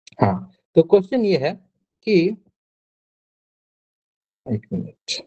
हाँ, तो क्वेश्चन ये है कि 1 मिनट।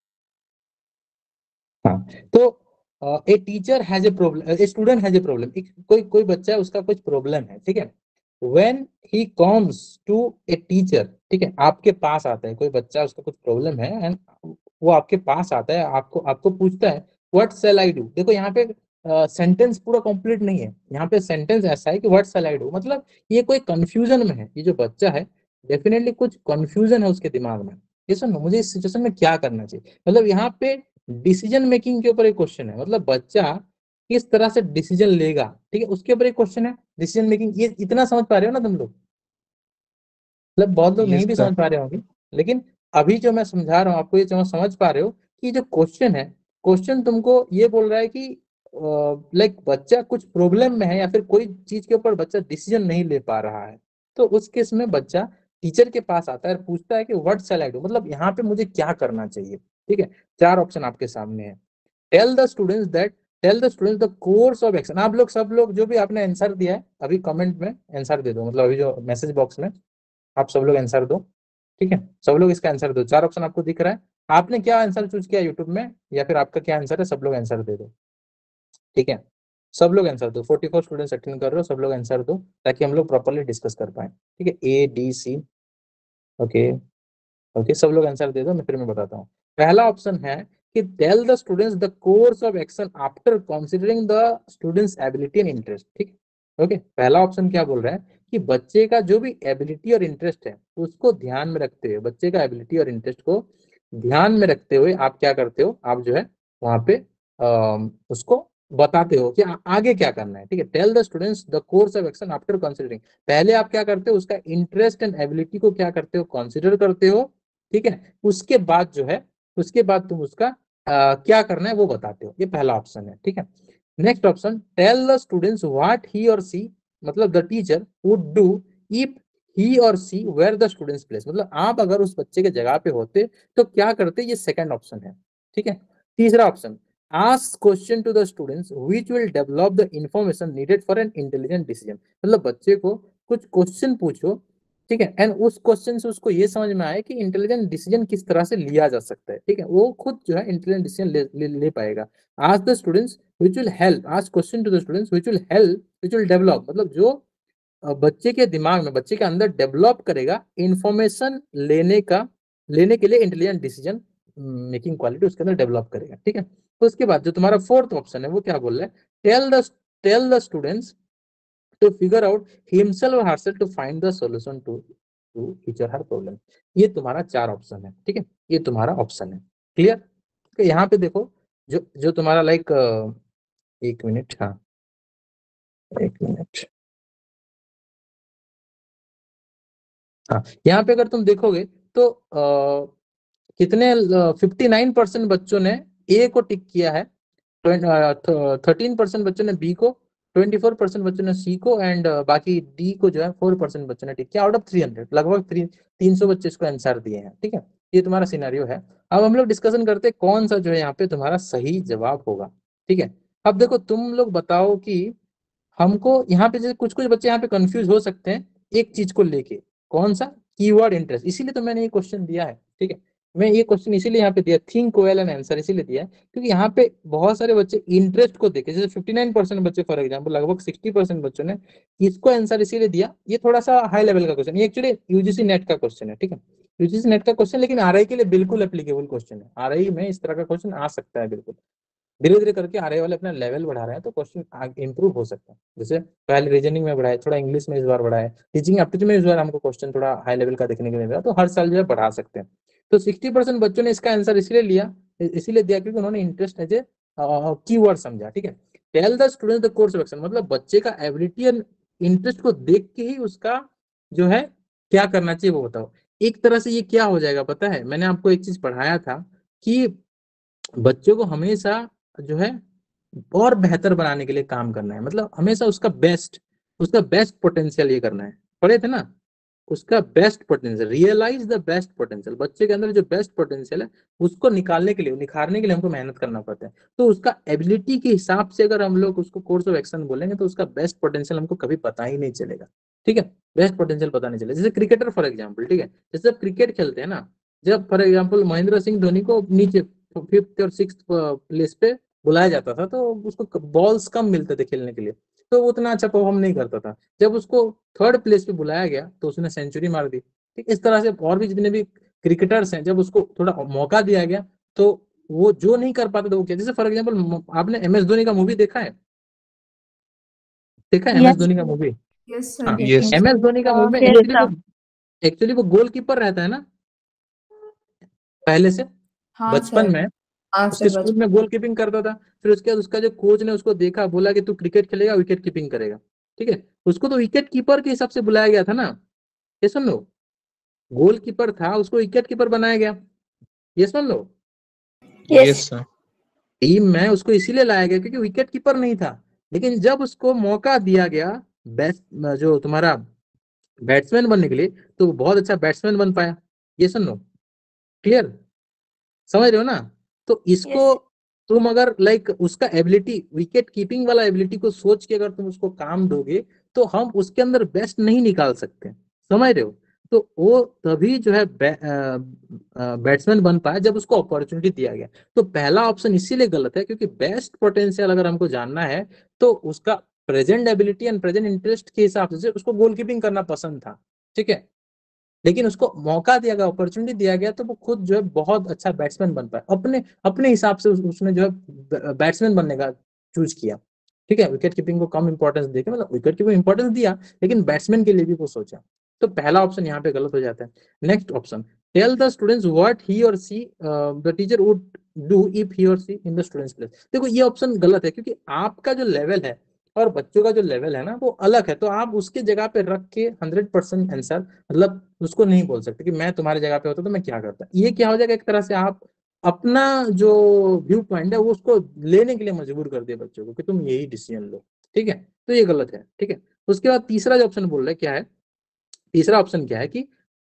हाँ, तो a teacher has a problem, a student has a problem, एक कोई बच्चा है, उसका कुछ प्रॉब्लम है, ठीक है? When he comes to a teacher, ठीक है? आपके पास आता है कोई बच्चा, उसका कुछ प्रॉब्लम है एंड वो आपके पास आता है, आपको आपको पूछता है व्हाट शैल आई डू? देखो यहाँ पे सेंटेंस पूरा कंप्लीट नहीं है, यहाँ पे सेंटेंस ऐसा है कि व्हाट शैल आई डू, मतलब ये कोई कंफ्यूजन में है, ये जो बच्चा है डेफिनेटली कुछ कंफ्यूजन है उसके दिमाग में। ये सुनो, मुझे इस सिचुएशन में क्या करना चाहिए, मतलब यहाँ पे डिसीजन मेकिंग के ऊपर एक क्वेश्चन है, मतलब बच्चा किस तरह से डिसीजन लेगा, ठीक है, उसके ऊपर एक क्वेश्चन है, डिसीजन मेकिंग। ये इतना समझ पा रहे हो ना तुम लोग? मतलब बहुत लोग यस नहीं भी सर। समझ पा रहे होंगे, लेकिन अभी जो मैं समझा रहा हूँ आपको, ये समझ पा रहे हो कि जो क्वेश्चन है, क्वेश्चन तुमको ये बोल रहा है कि लाइक बच्चा कुछ प्रॉब्लम में है या फिर कोई चीज के ऊपर बच्चा डिसीजन नहीं ले पा रहा है, तो उस केस में बच्चा टीचर के पास आता है और पूछता है कि व्हाट शैल आई डू, मतलब यहाँ पे मुझे क्या करना चाहिए, ठीक है? 4 ऑप्शन आपके सामने है। Tell the students that tell the students the course of action. आप लोग सब लोग जो भी आपने आंसर दिया है अभी कमेंट में आंसर दे दो, मतलब अभी जो मैसेज बॉक्स में आप सब लोग आंसर दो, ठीक है? सब लोग इसका आंसर दो। 4 ऑप्शन आपको दिख रहा है, आपने क्या आंसर चूज किया यूट्यूब में, या फिर आपका क्या आंसर है, सब लोग आंसर दे दो, ठीक है? सब लोग आंसर दो, 44 स्टूडेंट्स अटेंड कर रहे हो, सब लोग आंसर दो ताकि हम लोग प्रॉपर्ली डिस्कस कर पाए, ठीक है? A D C, okay, okay, सब लोग आंसर दे दो, मैं फिर मैं बताता हूँ। पहला ऑप्शन है कि tell the students the course of action after considering the students ability and interest, ठीक, ओके। पहला ऑप्शन क्या बोल रहा है कि बच्चे का जो भी एबिलिटी और इंटरेस्ट है उसको ध्यान में रखते हुए, बच्चे का एबिलिटी और इंटरेस्ट को ध्यान में रखते हुए आप क्या करते हो, आप जो है वहां पे उसको बताते हो कि आगे क्या करना है, ठीक है? Tell the students the course of action after considering, पहले आप क्या करते हो, उसका इंटरेस्ट एंड एबिलिटी को क्या करते हो, कंसिडर करते हो, ठीक है? उसके बाद जो है, उसके बाद तुम उसका क्या करना है वो बताते हो, ये पहला ऑप्शन है, ठीक है? Next option, tell the students what he or she, मतलब the teacher would do if he or she were the students place, मतलब आप अगर उस बच्चे के जगह पे होते तो क्या करते, ये सेकंड ऑप्शन है, ठीक है? तीसरा option, ask question to the students which will develop the information needed for an intelligent decision, मतलब बच्चे को कुछ क्वेश्चन पूछो, ठीक है, एंड उस क्वेश्चन से उसको ये समझ में आए कि इंटेलिजेंट डिसीजन किस तरह से लिया जा सकता है, ठीक है? वो खुद जो है इंटेलिजेंट डिसीजन ले पाएगा। Ask the students which will help, ask question to the students which will help, which will develop, मतलब जो बच्चे के दिमाग में, बच्चे के अंदर डेवलप करेगा इंफॉर्मेशन लेने के लिए इंटेलिजेंट डिसीजन मेकिंग क्वालिटी उसके अंदर डेवलप करेगा, ठीक है? तो उसके बाद जो तुम्हारा फोर्थ ऑप्शन है वो क्या बोल रहा है, tell the students to figure out himself or herself to find the solution to his or her problem। ये तुम्हारा 4 ऑप्शन है, ठीक है? ये तुम्हारा ऑप्शन है, क्लियर? तो यहाँ पे देखो, जो जो तुम्हारा लाइक 1 मिनट, हाँ, 1 मिनट, हाँ, यहाँ पे अगर तुम देखोगे तो कितने 59% बच्चों ने ए को टिक किया है, 13% बच्चों ने बी को, 24% बच्चों ने सी को एंड बाकी डी को जो है 4% बच्चों ने टिक किया आउट ऑफ 300, लगभग 300 बच्चे इसको आंसर दिए हैं, ठीक है? ये तुम्हारा सिनेरियो है। अब हम लोग डिस्कशन करते हैं कौन सा जो है यहाँ पे तुम्हारा सही जवाब होगा, ठीक है? अब देखो तुम लोग बताओ कि हमको यहाँ पे जैसे कुछ कुछ बच्चे यहाँ पे कंफ्यूज हो सकते हैं एक चीज को लेके, कौन सा, कीवर्ड इंटरेस्ट, इसीलिए तो मैंने ये क्वेश्चन दिया है, ठीक है? मैं ये क्वेश्चन इसीलिए यहाँ पे दिया, थिंक वेल एंड आंसर इसीलिए दिया है क्योंकि यहाँ पे बहुत सारे बच्चे इंटरेस्ट को देखे, जैसे 59% बच्चे फॉर एग्जाम्पल, लगभग 60% बच्चों ने इसको आंसर इसीलिए दिया। ये थोड़ा सा हाई लेवल का क्वेश्चन, ये एक्चुअली यूजीसी नेट का क्वेश्चन है, ठीक है? यूजीसी नेट का क्वेश्चन, लेकिन आरआई के लिए बिल्कुल एप्लीकेबल क्वेश्चन है, आरआई में इस तरह का क्वेश्चन आ सकता है बिल्कुल। धीरे धीरे करके आरआई वाले अपना लेवल बढ़ा रहे हैं तो क्वेश्चन इंप्रूव हो सकता है, जैसे पहले रीजनिंग में बढ़ाए, थोड़ा इंग्लिश में इस बार बढ़ाए, टीचिंग एप्टीट्यूड में इस बार हमको क्वेश्चन थोड़ा हाई लेवल का देखने को मिल रहा है, तो हर साल जो है बढ़ा सकते हैं। तो 60% बच्चों ने इसका आंसर इसलिए लिया, इसीलिए दिया क्योंकि उन्होंने इंटरेस्ट एज ए कीवर्ड समझा, ठीक है? Tell the student the course of action, मतलब बच्चे का एबिलिटी और इंटरेस्ट को देख के ही उसका जो है क्या करना चाहिए वो बताओ। एक तरह से ये क्या हो जाएगा पता है, मैंने आपको एक चीज पढ़ाया था कि बच्चों को हमेशा जो है और बेहतर बनाने के लिए काम करना है, मतलब हमेशा उसका बेस्ट पोटेंशियल ये करना है, पढ़े थे ना? उसका best potential, realise the best potential, बच्चे के अंदर जो बेस्ट पोटेंशियल है उसको निकालने के लिए, निखारने के लिए हमको मेहनत करना पड़ता है। तो उसका एबिलिटी के हिसाब से अगर हम लोग उसको कोर्स ऑफ एक्शन बोलेंगे तो उसका बेस्ट पोटेंशियल हमको कभी पता ही नहीं चलेगा। ठीक है, बेस्ट पोटेंशियल पता नहीं चले। जैसे क्रिकेटर फॉर एग्जाम्पल, ठीक है, जैसे जब क्रिकेट खेलते हैं ना, जब फॉर एग्जाम्पल महेंद्र सिंह धोनी को नीचे 5th और 6th प्लेस पे बुलाया जाता था, तो उसको बॉल्स कम मिलते थे खेलने के लिए, तो वो उतना अच्छा परफॉर्म नहीं करता था। जब उसको 3rd प्लेस पे बुलाया गया तो उसने सेंचुरी मार दी। ठीक, इस तरह से और भी जितने भी क्रिकेटर्स हैं, जब उसको थोड़ा मौका दिया गया तो वो जो नहीं कर पाते थे वो किया। जैसे फॉर एग्जाम्पल आपने MS धोनी का मूवी देखा है? देखा है MS यस धोनी का मूवी? यस सर, हाँ, देखे यस हैं। MS धोनी का मूवी में फिर सब। एक्चुअली वो गोलकीपर रहता है ना पहले से, हाँ बचपन सर। में हाँ उसके सर, स्कूल में गोल कीपिंग करता था। फिर उसके बाद उसका जो कोच ने उसको देखा, बोला कि तू क्रिकेट खेलेगा, विकेट कीपिंग करेगा। ठीक है, उसको तो विकेट कीपर के हिसाब से बुलाया गया था ना, ये सुन लो, गोल कीपर था, उसको विकेट कीपर बनाया गया, ये सुन लो। Yes sir. टीम में उसको इसीलिए लाया गया क्योंकि विकेट कीपर नहीं था। लेकिन जब उसको मौका दिया गया बेस्ट, जो तुम्हारा बैट्समैन बनने के लिए, तो वो बहुत अच्छा बैट्समैन बन पाया। ये सुन लो, क्लियर, समझ रहे हो ना? तो इसको यस। तुम अगर लाइक उसका एबिलिटी, विकेट कीपिंग वाला एबिलिटी को सोच के अगर तुम उसको काम दोगे, तो हम उसके अंदर बेस्ट नहीं निकाल सकते, समझ रहे हो? तो वो तभी जो है बैट्समैन बन पाया जब उसको अपॉर्चुनिटी दिया गया। तो पहला ऑप्शन इसीलिए गलत है क्योंकि बेस्ट पोटेंशियल अगर हमको जानना है तो उसका present ability and present interest के हिसाब से उसको गोलकीपिंग करना पसंद था। ठीक है, लेकिन उसको मौका दिया गया, अपॉर्चुनिटी दिया गया, तो वो खुद जो है बहुत अच्छा बैट्समैन बन पाया। अपने अपने हिसाब से उसने जो है बैट्समैन बनने का चूज किया। ठीक है, विकेट कीपिंग को कम इंपॉर्टेंस देके, मतलब विकेट कीपिंग इंपॉर्टेंस दिया, लेकिन बैट्समैन के लिए भी वो सोचा। तो पहला ऑप्शन यहाँ पे गलत हो जाता है। Next option, tell the students what he or she the teacher would do if he or she in the students place. देखो ये ऑप्शन गलत है क्योंकि आपका जो लेवल है और बच्चों का जो लेवल है ना वो अलग है। तो आप उसके जगह पे रख के 100% आंसर, मतलब उसको नहीं बोल सकते कि मैं तुम्हारी जगह पे होता तो मैं क्या करता। ये क्या हो जाएगा, एक तरह से आप अपना जो व्यू पॉइंट है वो उसको लेने के लिए मजबूर कर दिए बच्चों को कि तुम यही डिसीजन लो। ठीक है, तो ये गलत है। ठीक है, उसके बाद तीसरा जो ऑप्शन बोल रहे हैं क्या है, तीसरा ऑप्शन क्या है कि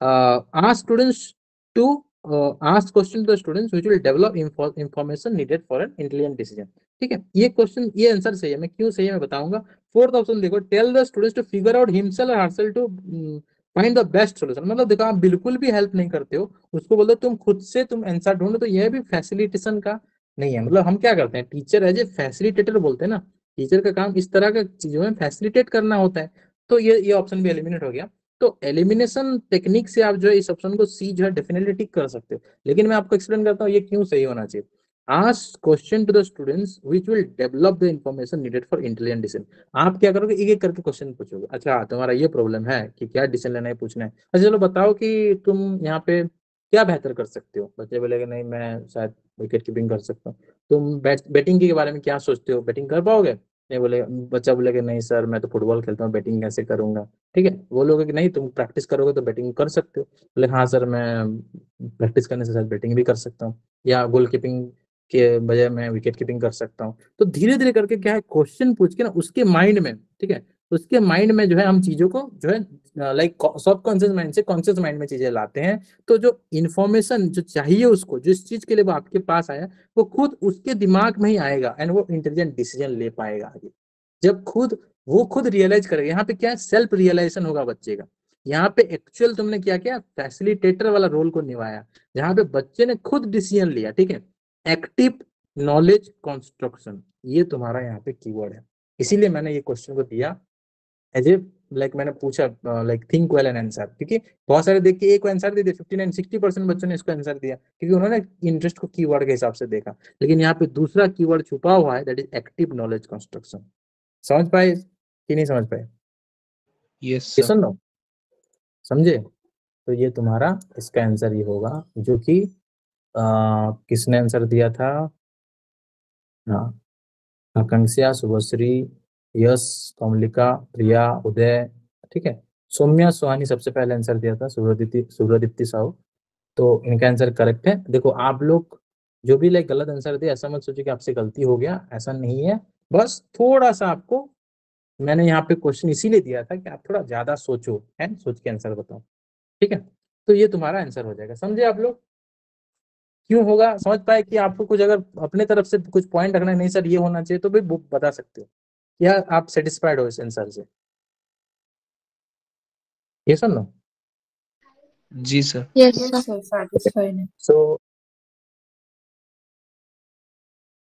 ask students to ask question to the students which will develop information needed for an intelligent decision. ठीक है, ये क्वेश्चन, ये आंसर सही है, मैं क्यों सही है मैं बताऊंगा। फोर्थ ऑप्शन देखो, tell the students to figure out himself or herself to find the best solution. मतलब देखो आप बिल्कुल भी हेल्प नहीं करते हो, उसको बोलते तुम खुद से तुम आंसर ढूंढो, तो यह भी फैसिलिटेशन का नहीं है। मतलब हम क्या करते हैं, टीचर एज ए फैसिलिटेटर बोलते हैं ना, टीचर का काम इस तरह का चीजों में फैसिलिटेट करना होता है। तो ये ऑप्शन भी एलिमिनेट हो गया। तो एलिमिनेशन टेक्निक से आप जो है इस ऑप्शन को सी जो है डेफिनेटली टिक कर सकते हो। लेकिन मैं आपको एक्सप्लेन करता हूँ ये क्यों सही होना चाहिए। Ask question to the students which will develop the information needed for intelligent decision. आप क्या करोगे, एक एक करके क्वेश्चन पूछोगे। अच्छा तुम्हारा ये प्रॉब्लम है कि क्या डिसीजन लेना है, पूछना है। अच्छा चलो बताओ कि तुम यहाँ पे क्या बेहतर कर सकते हो। बच्चे बोलेगे नहीं मैं शायद विकेट कीपिंग कर सकता हूँ। तुम बैटिंग के बारे में क्या सोचते हो, बैटिंग कर पाओगे? नहीं बोले, बच्चा बोलेगा नहीं सर मैं तो फुटबॉल खेलता हूँ, बैटिंग कैसे करूंगा। ठीक है, बोलोगे कि नहीं तुम प्रैक्टिस करोगे तो बैटिंग कर सकते हो। बोले हाँ सर मैं प्रैक्टिस करने से शायद बैटिंग भी कर सकता हूँ, या गोल कीपिंग के बजाय मैं विकेट कीपिंग कर सकता हूँ। तो धीरे धीरे करके क्या है, क्वेश्चन पूछ के ना उसके माइंड में, ठीक है, उसके माइंड में जो है हम चीजों को जो है लाइक सब कॉन्शियस माइंड से कॉन्शियस माइंड में चीजें लाते हैं। तो जो इन्फॉर्मेशन जो चाहिए उसको, जिस चीज के लिए वो आपके पास आया, वो खुद उसके दिमाग में ही आएगा एंड वो इंटेलिजेंट डिसीजन ले पाएगा आगे। जब खुद वो खुद रियलाइज करेगा, यहाँ पे क्या है, सेल्फ रियलाइजेशन होगा बच्चे का। यहाँ पे एक्चुअल तुमने क्या किया, फैसिलिटेटर वाला रोल को निभाया, जहाँ पे बच्चे ने खुद डिसीजन लिया। ठीक है, एक्टिव नॉलेज कंस्ट्रक्शन, ये तुम्हारा यहाँ पे कीवर्ड है। इसीलिए मैंने ये क्वेश्चन को दिया एज ए, लाइक मैंने पूछा like think well and answer, क्योंकि बहुत सारे देख के एक आंसर दे दिया, 59-60% बच्चों ने इसको आंसर दिया क्योंकि उन्होंने इंटरेस्ट को कीवर्ड के हिसाब से देखा। लेकिन यहाँ पे दूसरा कीवर्ड छुपा हुआ है, that is active knowledge construction. समझ पाए कि नहीं समझ पाए? यस ये सर। सुन लो, समझे? तो ये तुम्हारा इसका आंसर ये होगा जो कि किसने आंसर दिया था, हाँ, आकांक्षा, शुभश्री, यश, कमलिका, प्रिया, उदय, ठीक है, सौम्या, सुहानी सबसे पहले आंसर दिया था, सूर्यदीप्ति साहू। तो इनका आंसर करेक्ट है। देखो आप लोग जो भी लाइक गलत आंसर दिए, ऐसा मत सोचिए कि आपसे गलती हो गया, ऐसा नहीं है। बस थोड़ा सा आपको मैंने यहाँ पे क्वेश्चन इसीलिए दिया था कि आप थोड़ा ज्यादा सोचो, है, सोच के आंसर बताओ। ठीक है, तो ये तुम्हारा आंसर हो जाएगा। समझे आप लोग? क्यों होगा, समझ पाए कि आपको कुछ अगर अपने तरफ से कुछ पॉइंट रखना है, नहीं सर ये होना चाहिए, तो भी बता सकते हो, या आप सेटिस्फाइड हो इस आंसर से? Yes or no? जी sir. Yes, sir. Yes, sir. Satisfied. So